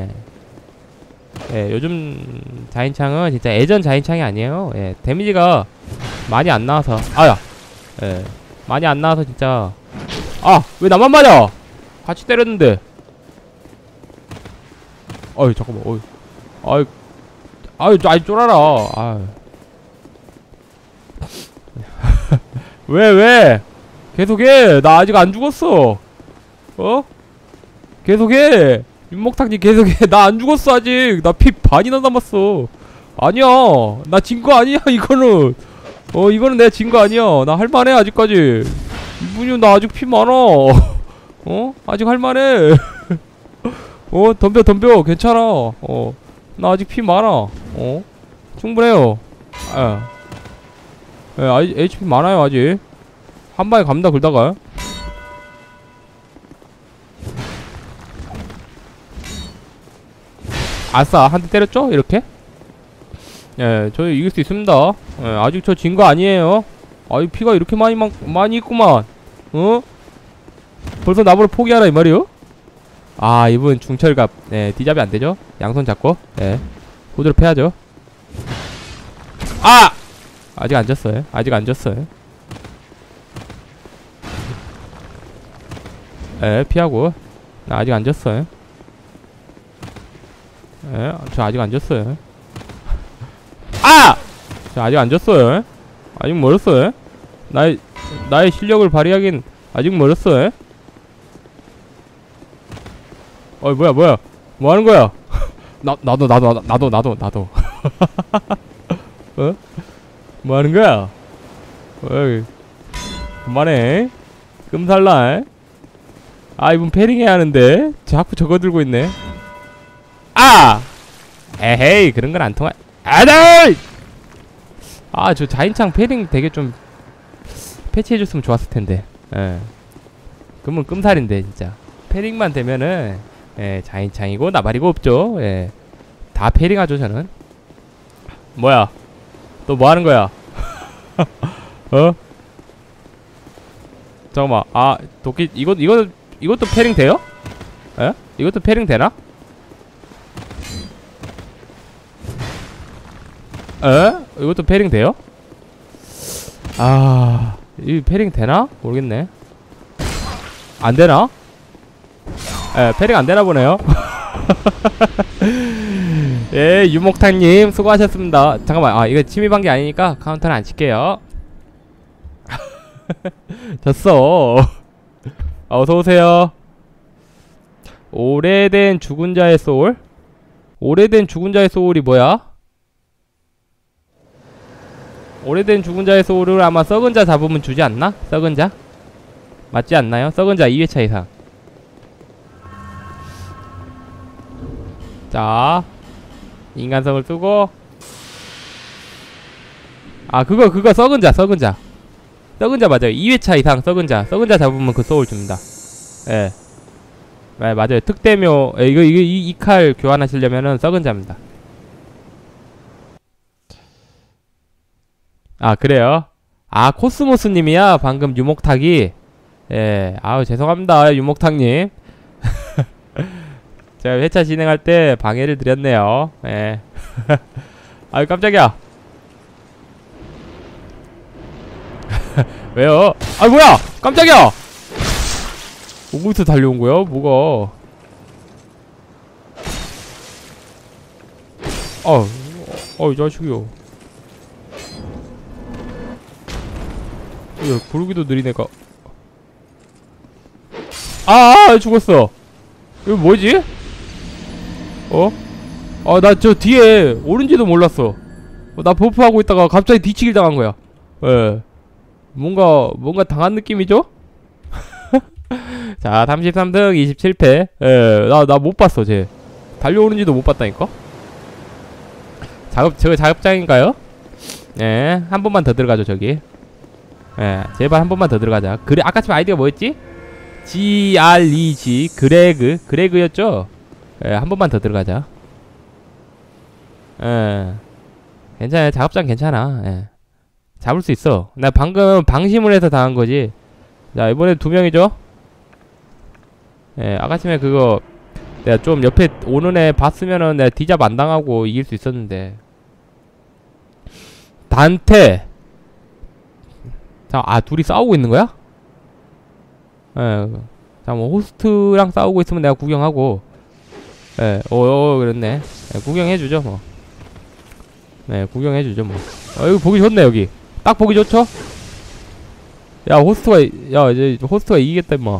요즘 자인창은 진짜 예전 자인창이 아니에요. 데미지가 많이 안 나와서. 많이 안 나와서 진짜. 왜 나만 맞아? 같이 때렸는데. 잠깐만. 쫄아라. 왜? 계속해. 나 아직 안 죽었어. 계속해. 윤목탁님 계속해. 나 안 죽었어 아직. 나 피 반이나 남았어. 아니야. 나 진 거 아니야, 이거는. 이거는 내가 진 거 아니야. 나 할만해, 아직까지. 이분이 나 아직 피 많아. 아직 할만해. 덤벼. 괜찮아. 나 아직 피 많아. 충분해요. HP 많아요, 아직. 한 방에 갑니다, 굴다가. 아싸, 한 대 때렸죠? 이렇게? 예, 저희 이길 수 있습니다. 예, 아직 저 진 거 아니에요. 아이, 피가 이렇게 많이 있구만. 벌써 나보러 포기하라, 이 말이요? 아, 이분 중철갑. 예, 디잡이 안 되죠? 양손 잡고. 예, 후드로 패야죠. 아! 아직 안 졌어요. 아직 안 졌어요. 예, 피하고. 나 아직 안 졌어요. 예, 저 아직 안 졌어요. 아! 저 아직 안 졌어요. 아직 멀었어요. 나의 실력을 발휘하긴 아직 멀었어요. 뭐야. 뭐 하는 거야? 나도. 뭐 하는 거야? 그만해. 끔살날. 아, 이분 패링해야 하는데. 자꾸 저거 들고 있네. 아! 에헤이, 그런 건 안 통하. 아들! 저 자인창 패링 되게 좀 패치해줬으면 좋았을 텐데. 예. 그러면 끔살인데, 진짜. 패링만 되면은, 자인창이고 나발이고 없죠. 예. 다 패링하죠, 저는. 뭐야? 또 뭐 하는 거야? 잠깐만. 도끼, 이것도 패링 돼요? 예? 이것도 패링 되나? 이것도 패링 돼요? 이 패링 되나? 모르겠네. 안 되나? 패링 안 되나 보네요. 예, 유목탕님 수고하셨습니다. 잠깐만, 이거 침입한 게 아니니까 카운터는 안 칠게요. 졌어. 어서오세요. 오래된 죽은 자의 소울? 오래된 죽은 자의 소울이 뭐야? 오래된 죽은 자의 소울을 아마 썩은 자 잡으면 주지 않나? 썩은 자? 맞지 않나요? 썩은 자 2회차 이상. 자, 인간성을 쓰고. 그거 썩은 자 맞아요. 2회차 이상 썩은 자 잡으면 그 소울 줍니다. 예. 맞아요. 특대묘. 이 칼 교환하시려면은 썩은 자입니다. 그래요? 코스모스님이야. 방금 유목탁이. 예. 죄송합니다, 유목탁님. 제가 회차 진행할 때 방해를 드렸네요. 예. 깜짝이야. 왜요? 뭐야! 깜짝이야! 어디서 달려온 거야? 뭐가? 이 자식이요. 고르기도 느린 애가. 죽었어. 이거 뭐지? 나 저 뒤에 오른지도 몰랐어. 나 버프하고 있다가 갑자기 뒤치기를 당한 거야. 예. 뭔가 당한 느낌이죠? 자, 33등 27패. 예, 나 못 봤어, 쟤. 달려오는지도 못 봤다니까? 저거 작업장인가요? 예, 한 번만 더 들어가죠, 저기. 예, 제발 한 번만 더 들어가자. 그래, 아까 쯤 아이디가 뭐였지? GREG, 그레그였죠? 예, 한 번만 더 들어가자. 예, 괜찮아요. 작업장 괜찮아. 예. 잡을 수 있어. 나 방금 방심을 해서 당한 거지. 자, 이번에 2명이죠? 예, 아까쯤에 그거 내가 좀 옆에 오는 애 봤으면은 내가 디잡 안 당하고 이길 수 있었는데. 단테. 자, 둘이 싸우고 있는 거야? 예. 자, 뭐 호스트랑 싸우고 있으면 내가 구경하고. 예, 그렇네. 예, 구경해주죠, 뭐. 네, 구경해주죠, 뭐. 이거 보기 좋네, 여기. 딱 보기 좋죠? 이제 호스트가 이기겠다, 임마.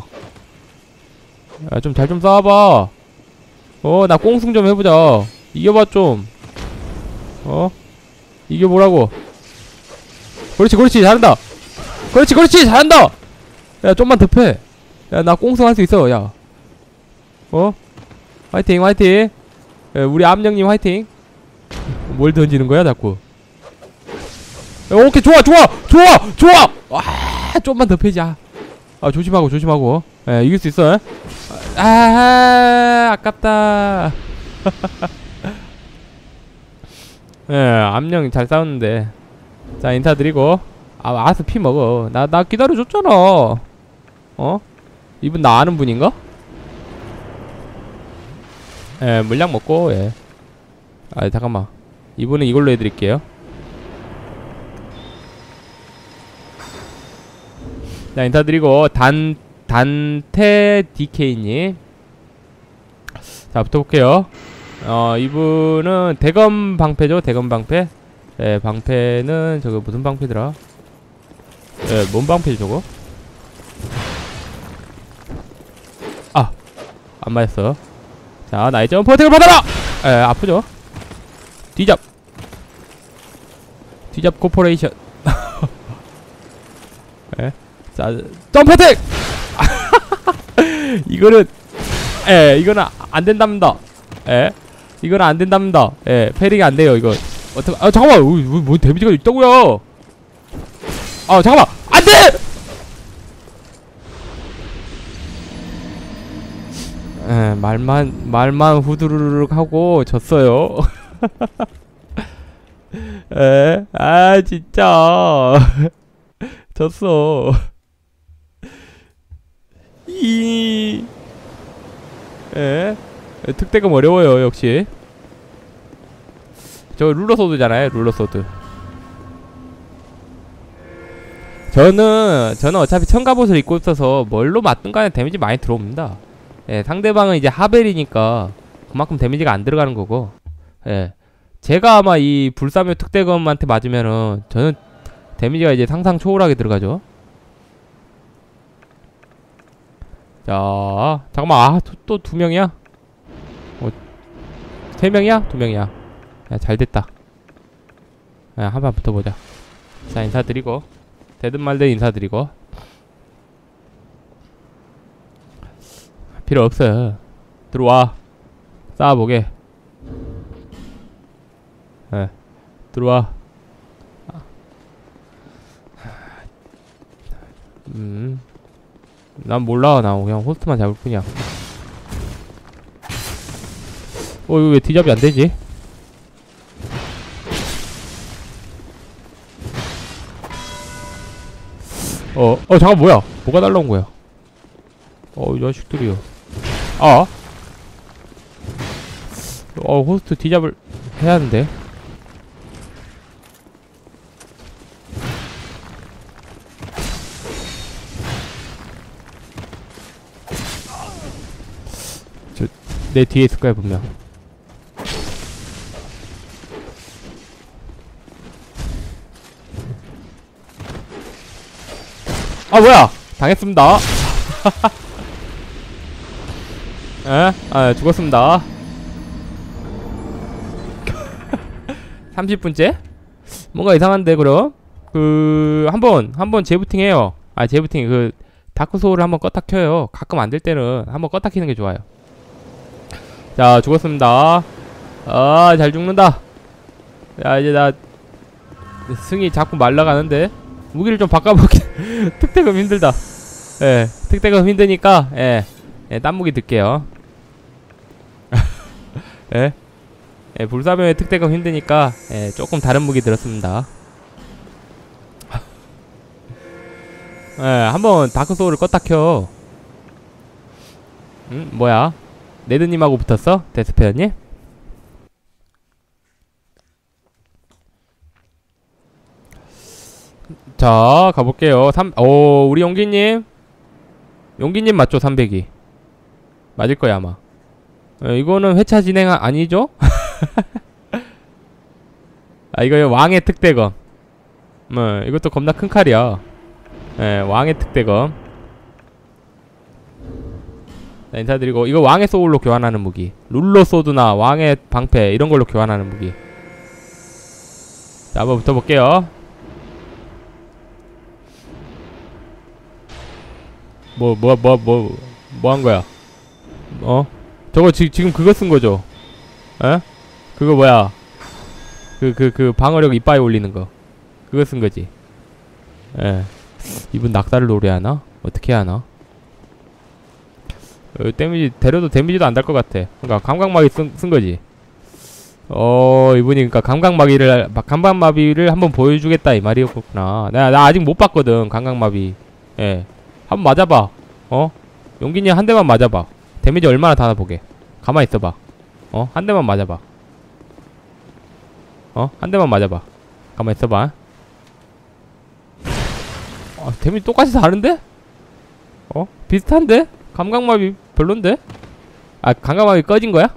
좀 잘 좀 싸워봐. 나 꽁승 좀 해보자. 이겨봐, 좀. 어? 이게 뭐라고? 그렇지 그렇지 잘한다. 그렇지 그렇지 잘한다. 야 좀만 더 패. 야 나 꽁승 할 수 있어. 야 어? 화이팅 화이팅. 야, 우리 암령님 화이팅. 뭘 던지는 거야 자꾸. 야, 오케이 좋아 좋아 좋아 좋아. 와 좀만 더 패자. 아 조심하고 조심하고. 예 이길 수 있어. 아 아깝다. 예 암령 잘 싸웠는데. 자 인사드리고. 아 알아서 피 먹어. 나 기다려줬잖아. 어? 이분 나 아는 분인가? 예 물약 먹고. 예 아 잠깐만 이분은 이걸로 해드릴게요. 자 인사드리고. 단테 DK님 자 붙어볼게요. 이분은 대검 방패죠. 대검 방패. 예 방패는 저거 무슨 방패더라. 예 뭔 방패지 저거. 아 안 맞았어. 자 나의 점프 어택을 받아라. 예 아프죠. 뒤잡 코퍼레이션. 예 자 점프 어택. 이거는 예 이거는 안 된답니다. 예 이거는 안 된답니다. 예 패링이 안 돼요 이거. 어떡 아 잠깐만 뭐 데미지가 있다고요. 아 잠깐만 안 돼. 예 말만 후두르륵 하고 졌어요. 예 아 진짜 졌어. 예 특대금 어려워요 역시. 저 룰러소드잖아요 룰러소드. 저는 어차피 첨갑옷을 입고 있어서 뭘로 맞든 간에 데미지 많이 들어옵니다. 예 상대방은 이제 하벨이니까 그만큼 데미지가 안 들어가는 거고. 예 제가 아마 이 불사묘 특대검한테 맞으면은 저는 데미지가 이제 상상 초월하게 들어가죠. 자 잠깐만. 아 또 두 명이야? 세 명이야? 두 명이야. 야 잘됐다. 야 한판 붙어보자. 자 인사드리고. 되든 말든 인사드리고. 필요 없어. 들어와 싸워보게. 예 들어와. 난 몰라. 나 그냥 호스트만 잡을 뿐이야. 이거 왜 뒤잡이 안 되지? 잠깐 뭐야? 뭐가 날라온 거야? 이 자식들이요. 호스트 뒤잡을 해야 하는데. 내 뒤에 있을 거야 분명. 아 뭐야 당했습니다. 죽었습니다. 30분째? 뭔가 이상한데 그럼? 한번 재부팅 해요. 재부팅 다크소울을 한번 껐다 켜요. 가끔 안 될 때는 한번 껐다 키는 게 좋아요. 자 죽었습니다. 잘 죽는다. 야 이제 나 승이 자꾸 말라가는데 무기를 좀 바꿔볼게. 특대금 힘들다. 예 특대금 힘드니까 딴 무기 들게요. 불사병의 특대금 힘드니까 조금 다른 무기 들었습니다. 한번 다크소울을 껐다 켜. 뭐야 네드님하고 붙었어? 데스페어님? 자 가볼게요. 우리 용기님 맞죠? 300이 맞을거야 아마. 이거는 회차 진행 아니죠? 이거 왕의 특대검. 이것도 겁나 큰 칼이야. 왕의 특대검. 자, 인사드리고. 이거 왕의 소울로 교환하는 무기. 룰러 소드나 왕의 방패 이런걸로 교환하는 무기. 자, 한번 붙어볼게요. 뭐 한 거야? 저거 지금 그거 쓴 거죠? 에? 그거 뭐야? 방어력 이빠이 올리는 거. 그거 쓴 거지? 예. 이분 낙사를 노래하나? 어떻게 하나? 데미지, 데려도 데미지도 안 달 것 같아. 그니까, 감각마비 쓴 거지? 이분이 그니까, 감각마비를 한번 보여주겠다, 이 말이었구나. 나 아직 못 봤거든, 감각마비. 예. 한번 맞아봐. 용기님 한 대만 맞아봐. 데미지 얼마나 다나 보게. 가만히 있어봐. 한 대만 맞아봐. 한 대만 맞아봐. 가만히 있어봐. 데미지 똑같이 다른데? 비슷한데? 감각마비 별론데? 감각마비 꺼진 거야?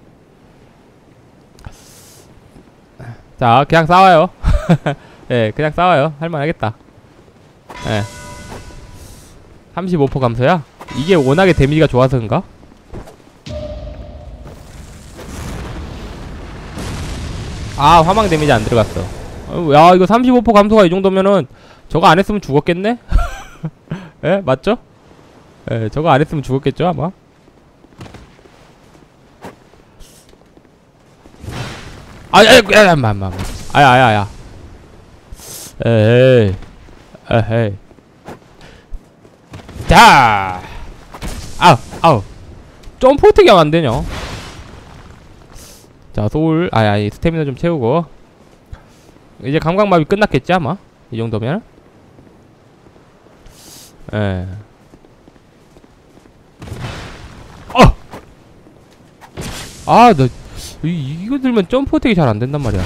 자, 그냥 싸워요. 예, 그냥 싸워요. 할만하겠다. 예. 35% 감소야? 이게 워낙에 데미지가 좋아서 그런가? 화망 데미지 안 들어갔어. 야, 이거 35% 감소가 이 정도면은 저거 안 했으면 죽었겠네? 예? 맞죠? 예, 저거 안 했으면 죽었겠죠, 아마? 아야. 에헤이. 자! 아우. 점프 어떻게 하면 안 되냐? 자, 소울. 스태미나 좀 채우고. 이제 감각마비 끝났겠지, 아마? 이 정도면? 예. 너, 이거 들면 점프 어택이 잘 안 된단 말이야.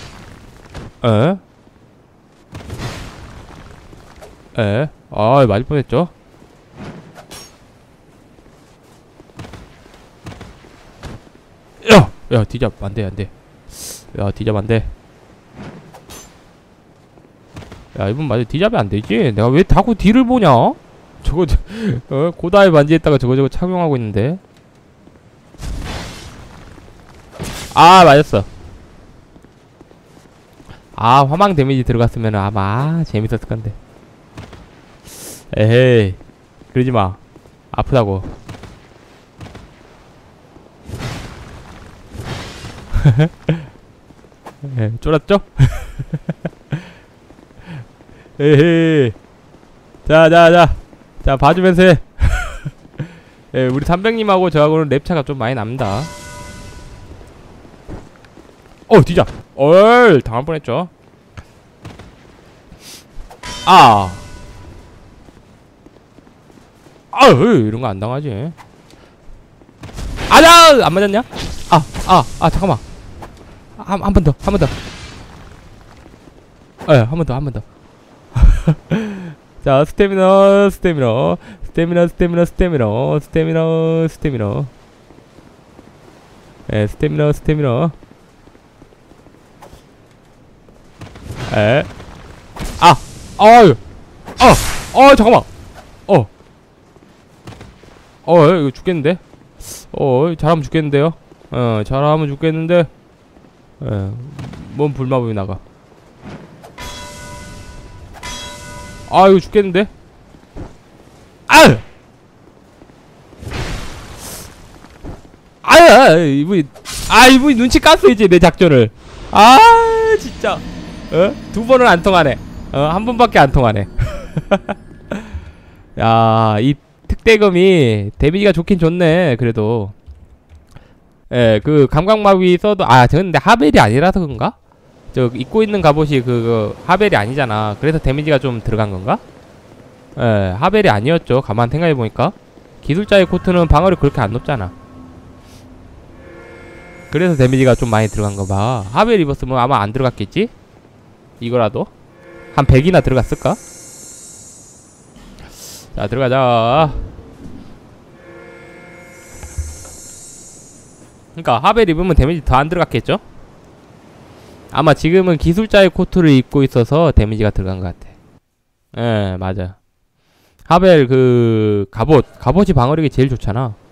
맞을 뻔했죠? 야, 디잡, 안 돼. 야, 디잡 안 돼. 야, 이분 맞아. 디잡이 안 되지? 내가 왜 자꾸 뒤를 보냐? 저거, 고다이 반지했다가 저거 착용하고 있는데. 맞았어. 화망 데미지 들어갔으면 아마 재밌었을 건데. 에헤이. 그러지 마. 아프다고. 쫄았죠? 에헤이. 자, 봐주면서 해. 우리 300님하고 저하고는 랩차가 좀 많이 납니다. 뒤자. 당할 뻔했죠. 이런 거 안 당하지. 안 맞았냐? 잠깐만. 한 번 더. 한 번 더. 자, 스태미너. 스태미너. 잠깐만. 이거 죽겠는데? 잘하면 죽겠는데요? 잘하면 죽겠는데? 뭔 불마법이 나가. 이거 죽겠는데? 이분이 눈치 깠어, 이제 내 작전을. 진짜. 두 번은 안 통하네. 한 번밖에 안 통하네. 야, 이 특대금이 데미지가 좋긴 좋네, 그래도. 그 감각마비 써도, 저건 근데 하벨이 아니라서 그런가? 저 입고 있는 갑옷이 하벨이 아니잖아. 그래서 데미지가 좀 들어간 건가? 하벨이 아니었죠. 가만 생각해보니까. 기술자의 코트는 방어력 그렇게 안 높잖아. 그래서 데미지가 좀 많이 들어간 거 봐. 하벨 입었으면 아마 안 들어갔겠지? 이거라도 한 100이나 들어갔을까? 자, 들어가자. 그니까 하벨 입으면 데미지 더 안 들어갔겠죠? 아마 지금은 기술자의 코트를 입고 있어서 데미지가 들어간 것 같아. 맞아. 하벨 갑옷이 방어력이 제일 좋잖아.